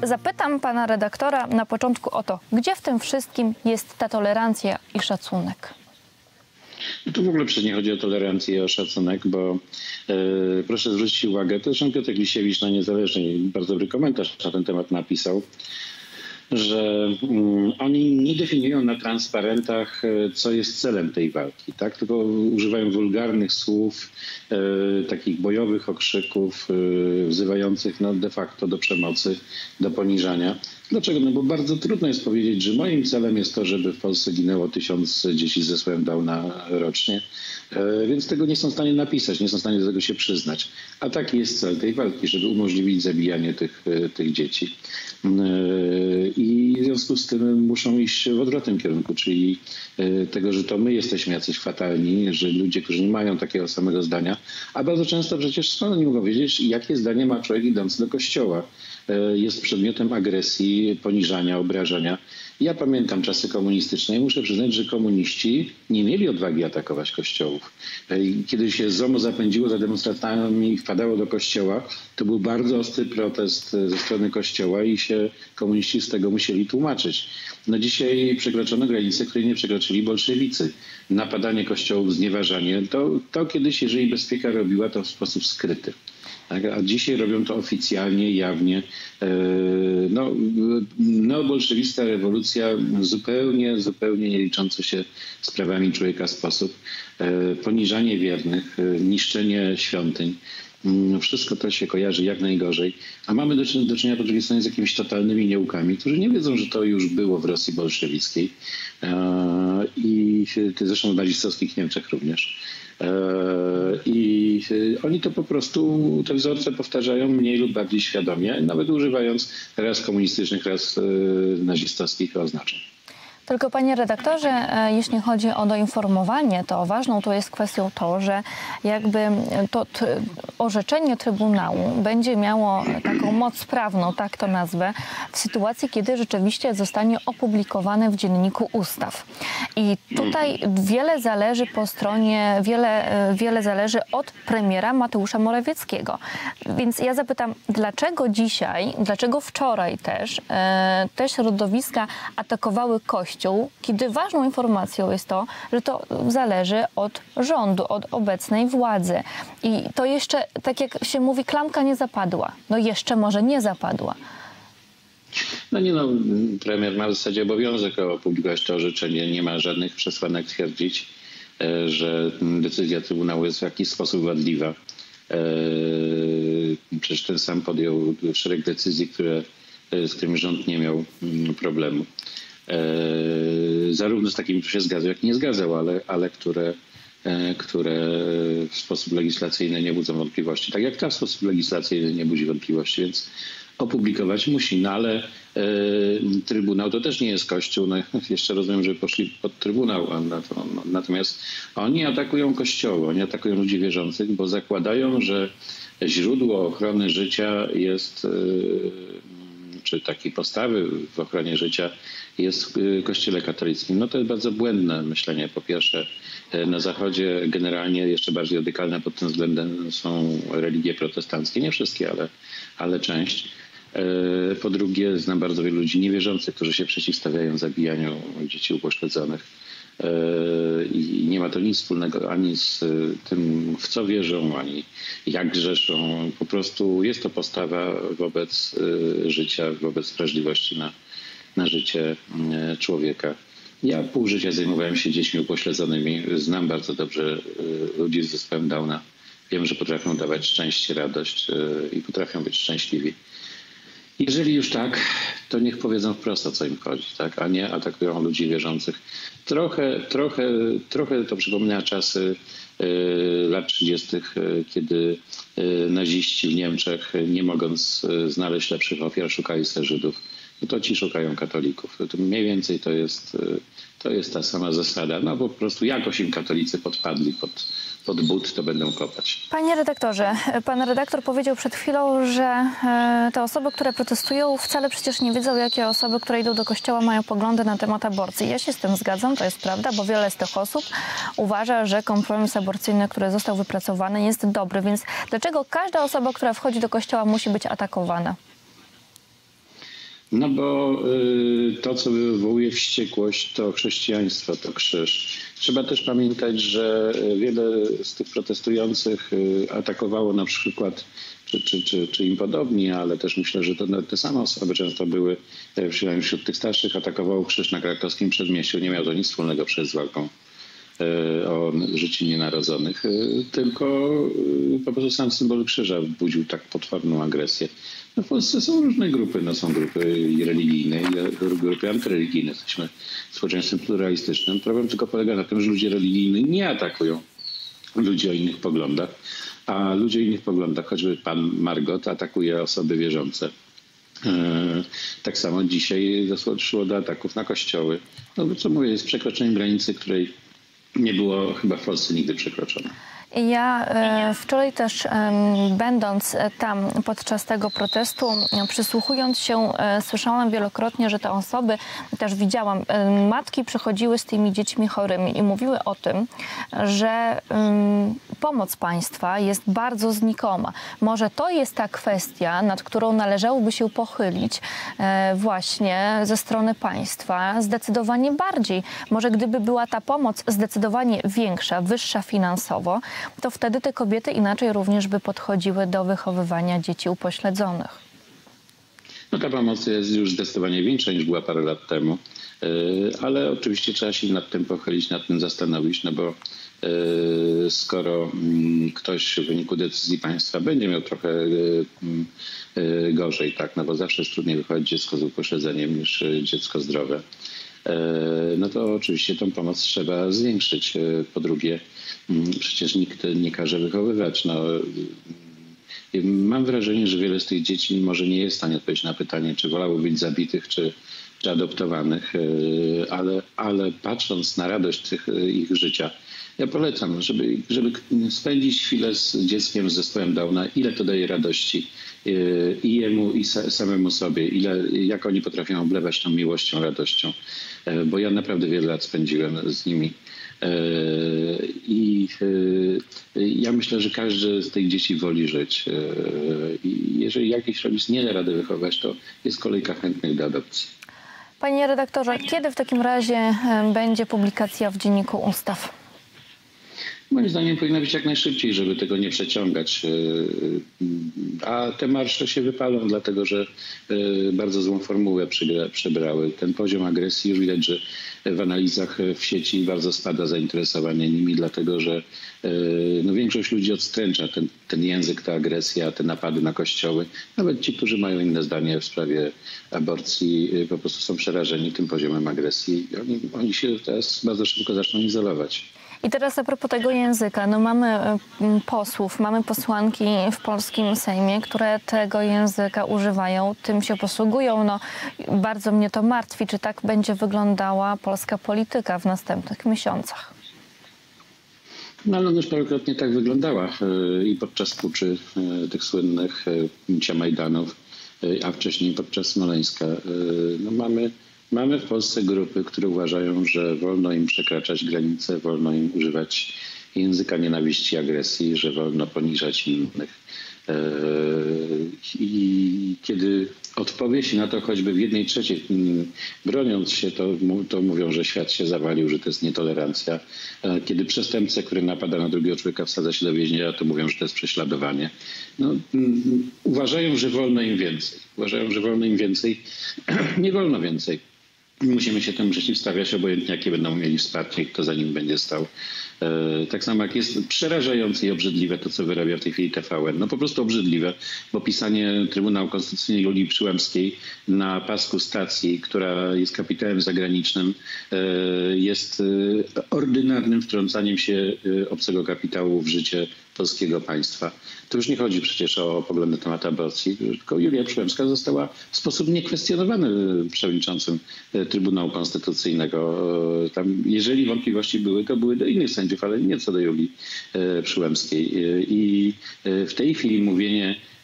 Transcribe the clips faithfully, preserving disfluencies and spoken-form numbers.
zapytam pana redaktora na początku o to, gdzie w tym wszystkim jest ta tolerancja i szacunek? No tu w ogóle przecież nie chodzi o tolerancję i o szacunek, bo e, proszę zwrócić uwagę, to zresztą Piotr Lisiewicz na Niezależnej bardzo dobry komentarz na ten temat napisał, że mm, oni nie definiują na transparentach, co jest celem tej walki, tak? Tylko używają wulgarnych słów, e, takich bojowych okrzyków, e, wzywających no, de facto do przemocy, do poniżania. Dlaczego? No bo bardzo trudno jest powiedzieć, że moim celem jest to, żeby w Polsce ginęło tysiąc dzieci ze zespołem Downa rocznie, e, więc tego nie są w stanie napisać, nie są w stanie do tego się przyznać. A taki jest cel tej walki, żeby umożliwić zabijanie tych, tych dzieci. E, I w związku z tym muszą iść w odwrotnym kierunku, czyli tego, że to my jesteśmy jacyś fatalni, że ludzie, którzy nie mają takiego samego zdania, a bardzo często przecież skąd nie mogą wiedzieć, jakie zdanie ma człowiek idący do kościoła. Jest przedmiotem agresji, poniżania, obrażania. Ja pamiętam czasy komunistyczne i muszę przyznać, że komuniści nie mieli odwagi atakować kościołów. Kiedy się ZOMO zapędziło za demonstracjami i wpadało do kościoła, to był bardzo ostry protest ze strony kościoła i się komuniści z tego musieli tłumaczyć. No dzisiaj przekroczono granice, której nie przekroczyli bolszewicy. Napadanie kościołów, znieważanie, to, to kiedyś, jeżeli bezpieka robiła, to w sposób skryty. Tak? A dzisiaj robią to oficjalnie, jawnie. No, neobolszewista rewolucja zupełnie, zupełnie nie liczący się z prawami człowieka sposób. Poniżanie wiernych, niszczenie świątyń. Wszystko to się kojarzy jak najgorzej. A mamy do czynienia, do czynienia po drugiej stronie z jakimiś totalnymi nieukami, którzy nie wiedzą, że to już było w Rosji bolszewickiej i zresztą w nazistowskich Niemczech również. I oni to po prostu, te wzorce powtarzają mniej lub bardziej świadomie, nawet używając raz komunistycznych, raz nazistowskich oznaczeń. Tylko panie redaktorze, jeśli chodzi o doinformowanie, to ważną tu jest kwestią to, że jakby to orzeczenie Trybunału będzie miało taką moc prawną, tak to nazwę, w sytuacji, kiedy rzeczywiście zostanie opublikowane w Dzienniku Ustaw. I tutaj wiele zależy po stronie, wiele, wiele zależy od premiera Mateusza Morawieckiego. Więc ja zapytam, dlaczego dzisiaj, dlaczego wczoraj też te środowiska atakowały Kościół, kiedy ważną informacją jest to, że to zależy od rządu, od obecnej władzy. I to jeszcze, tak jak się mówi, klamka nie zapadła. No jeszcze może nie zapadła. No nie no, premier ma w zasadzie obowiązek opublikować to orzeczenie. Nie ma żadnych przesłanek twierdzić, że decyzja Trybunału jest w jakiś sposób wadliwa. Przecież ten sam podjął szereg decyzji, które, z którymi rząd nie miał problemu. Zarówno z takimi, które się zgadzał, jak i nie zgadzał, ale, ale które, które w sposób legislacyjny nie budzą wątpliwości. Tak jak ta w sposób legislacyjny nie budzi wątpliwości, więc opublikować musi. No ale e, Trybunał to też nie jest Kościół. No, jeszcze rozumiem, że poszli pod Trybunał. A na to, no, natomiast oni atakują kościoły, oni atakują ludzi wierzących, bo zakładają, że źródło ochrony życia jest... E, czy takiej postawy w ochronie życia jest w Kościele katolickim. No to jest bardzo błędne myślenie. Po pierwsze, na Zachodzie generalnie jeszcze bardziej radykalne pod tym względem są religie protestanckie. Nie wszystkie, ale, ale część. Po drugie, znam bardzo wielu ludzi niewierzących, którzy się przeciwstawiają zabijaniu dzieci upośledzonych. I nie ma to nic wspólnego ani z tym, w co wierzą, ani jak grzeszą. Po prostu jest to postawa wobec życia, wobec wrażliwości na, na życie człowieka. Ja pół życia zajmowałem się dziećmi upośledzonymi. Znam bardzo dobrze ludzi z zespołem Downa. Wiem, że potrafią dawać szczęście, radość i potrafią być szczęśliwi. Jeżeli już tak, to niech powiedzą wprost, o co im chodzi, tak? A nie atakują ludzi wierzących. Trochę, trochę, trochę to przypomina czasy y, lat trzydziestych, y, kiedy y, naziści w Niemczech, nie mogąc y, znaleźć lepszych ofiar, szukali sobie Żydów. No to ci szukają katolików. To mniej więcej to jest, y, to jest ta sama zasada. No po prostu jakoś im katolicy podpadli pod, pod but, to będą kopać. Panie redaktorze, pan redaktor powiedział przed chwilą, że te osoby, które protestują, wcale przecież nie wiedzą, jakie osoby, które idą do kościoła, mają poglądy na temat aborcji. Ja się z tym zgadzam, to jest prawda, bo wiele z tych osób uważa, że kompromis aborcyjny, który został wypracowany, jest dobry. Więc dlaczego każda osoba, która wchodzi do kościoła, musi być atakowana? No bo y, to, co wywołuje wściekłość, to chrześcijaństwo, to krzyż. Trzeba też pamiętać, że wiele z tych protestujących y, atakowało na przykład, czy, czy, czy, czy im podobni, ale też myślę, że to nawet te same osoby często były, przynajmniej wśród tych starszych, atakowało krzyż na krakowskim przedmieściu. Nie miał to nic wspólnego przecież z walką o życie nienarodzonych, tylko po prostu sam symbol krzyża budził tak potworną agresję. No w Polsce są różne grupy, no są grupy religijne i grupy antyreligijne. Jesteśmy społeczeństwem pluralistycznym. Problem tylko polega na tym, że ludzie religijni nie atakują ludzi o innych poglądach, a ludzie o innych poglądach, choćby pan Margot, atakuje osoby wierzące. Tak samo dzisiaj doszło do ataków na kościoły. No co mówię, jest przekroczeniem granicy, której nie było chyba w Polsce nigdy przekroczone. Ja e, wczoraj też e, będąc tam podczas tego protestu, e, przysłuchując się, e, słyszałam wielokrotnie, że te osoby, też widziałam, e, matki przychodziły z tymi dziećmi chorymi i mówiły o tym, że e, pomoc państwa jest bardzo znikoma. Może to jest ta kwestia, nad którą należałoby się pochylić e, właśnie ze strony państwa zdecydowanie bardziej. Może gdyby była ta pomoc zdecydowanie większa, wyższa finansowo, to wtedy te kobiety inaczej również by podchodziły do wychowywania dzieci upośledzonych. No ta pomoc jest już zdecydowanie większa niż była parę lat temu, ale oczywiście trzeba się nad tym pochylić, nad tym zastanowić, no bo skoro ktoś w wyniku decyzji państwa będzie miał trochę gorzej, tak, no bo zawsze jest trudniej wychować dziecko z upośledzeniem niż dziecko zdrowe, no to oczywiście tą pomoc trzeba zwiększyć. Po drugie, przecież nikt nie każe wychowywać. No, mam wrażenie, że wiele z tych dzieci może nie jest w stanie odpowiedzieć na pytanie, czy wolało być zabitych, czy, czy adoptowanych, ale, ale patrząc na radość tych, ich życia, ja polecam, żeby, żeby spędzić chwilę z dzieckiem z zespołem Downa, ile to daje radości i jemu, i samemu sobie, ile, jak oni potrafią oblewać tą miłością, radością. Bo ja naprawdę wiele lat spędziłem z nimi. I ja myślę, że każdy z tych dzieci woli żyć. I jeżeli jakiś rodzic nie da rady wychować, to jest kolejka chętnych do adopcji. Panie redaktorze, kiedy w takim razie będzie publikacja w Dzienniku Ustaw? Moim zdaniem powinna być jak najszybciej, żeby tego nie przeciągać. A te marsze się wypalą, dlatego że bardzo złą formułę przybrały. Ten poziom agresji, już widać, że w analizach w sieci bardzo spada zainteresowanie nimi, dlatego że no, większość ludzi odstręcza ten, ten język, ta agresja, te napady na kościoły. Nawet ci, którzy mają inne zdanie w sprawie aborcji, po prostu są przerażeni tym poziomem agresji. Oni, oni się teraz bardzo szybko zaczną izolować. I teraz a propos tego języka, no mamy posłów, mamy posłanki w polskim Sejmie, które tego języka używają, tym się posługują. No, bardzo mnie to martwi, czy tak będzie wyglądała polska polityka w następnych miesiącach. No ale już parokrotnie tak wyglądała i podczas puczy tych słynnych bicia Majdanów, a wcześniej podczas Smoleńska. No mamy Mamy w Polsce grupy, które uważają, że wolno im przekraczać granice, wolno im używać języka nienawiści i agresji, że wolno poniżać innych. I kiedy odpowie się na to choćby w jednej trzeciej, broniąc się, to, to mówią, że świat się zawalił, że to jest nietolerancja. Kiedy przestępcę, który napada na drugiego człowieka, wsadza się do więzienia, to mówią, że to jest prześladowanie. No, uważają, że wolno im więcej. Uważają, że wolno im więcej. Nie wolno więcej. Musimy się temu przeciwstawiać, obojętnie jakie będą mieli wsparcie i kto za nim będzie stał. Tak samo jak jest przerażające i obrzydliwe to, co wyrabia w tej chwili T V N. No po prostu obrzydliwe, bo pisanie Trybunału Konstytucyjnej Julii Przyłębskiej na pasku stacji, która jest kapitałem zagranicznym, jest ordynarnym wtrącaniem się obcego kapitału w życie polskiego państwa. To już nie chodzi przecież o poglądy na temat aborcji, tylko Julia Przyłębska została w sposób niekwestionowany przewodniczącym Trybunału Konstytucyjnego. Tam, jeżeli wątpliwości były, to były do innych sędziów, ale nie co do Julii Przyłębskiej. I w tej chwili mówienie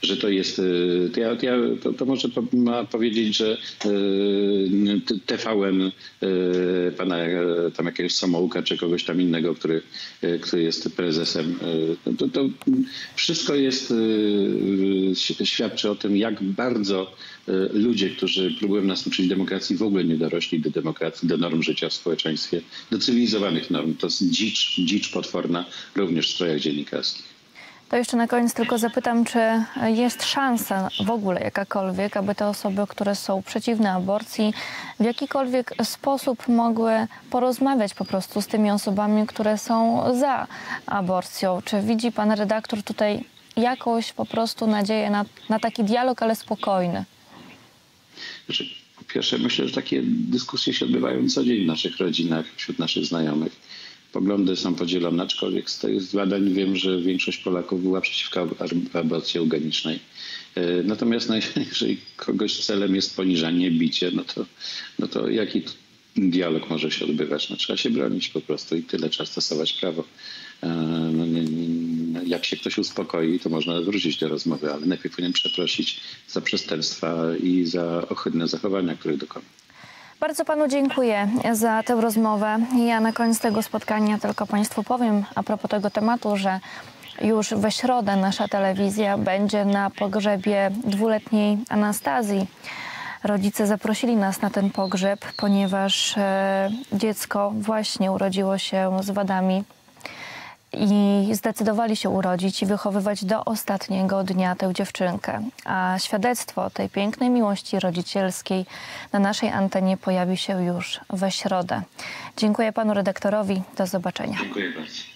że to jest, to, ja, to, ja, to, to może po, ma powiedzieć, że T V N pana tam jakiegoś Samołka czy kogoś tam innego, który, który jest prezesem, to, to wszystko jest, świadczy o tym, jak bardzo ludzie, którzy próbują nas uczyć demokracji, w ogóle nie dorośli do demokracji, do norm życia w społeczeństwie, do cywilizowanych norm. To jest dzicz, dzicz potworna, również w strojach dziennikarskich. To jeszcze na koniec tylko zapytam, czy jest szansa w ogóle jakakolwiek, aby te osoby, które są przeciwne aborcji, w jakikolwiek sposób mogły porozmawiać po prostu z tymi osobami, które są za aborcją? Czy widzi pan redaktor tutaj jakąś po prostu nadzieję na, na taki dialog, ale spokojny? Znaczy, po pierwsze, myślę, że takie dyskusje się odbywają co dzień w naszych rodzinach, wśród naszych znajomych. Poglądy są podzielone, aczkolwiek z tych badań wiem, że większość Polaków była przeciwko aborcji eugenicznej. Natomiast no, jeżeli kogoś celem jest poniżanie, bicie, no to, no to jaki dialog może się odbywać? No, trzeba się bronić po prostu i tyle, trzeba stosować prawo. No, nie, nie, jak się ktoś uspokoi, to można wrócić do rozmowy, ale najpierw powinien przeprosić za przestępstwa i za ohydne zachowania, których dokonał. Bardzo panu dziękuję za tę rozmowę. Ja na koniec tego spotkania tylko państwu powiem a propos tego tematu, że już we środę nasza telewizja będzie na pogrzebie dwuletniej Anastazji. Rodzice zaprosili nas na ten pogrzeb, ponieważ e, dziecko właśnie urodziło się z wadami i zdecydowali się urodzić i wychowywać do ostatniego dnia tę dziewczynkę. A świadectwo tej pięknej miłości rodzicielskiej na naszej antenie pojawi się już we środę. Dziękuję panu redaktorowi. Do zobaczenia. Dziękuję bardzo.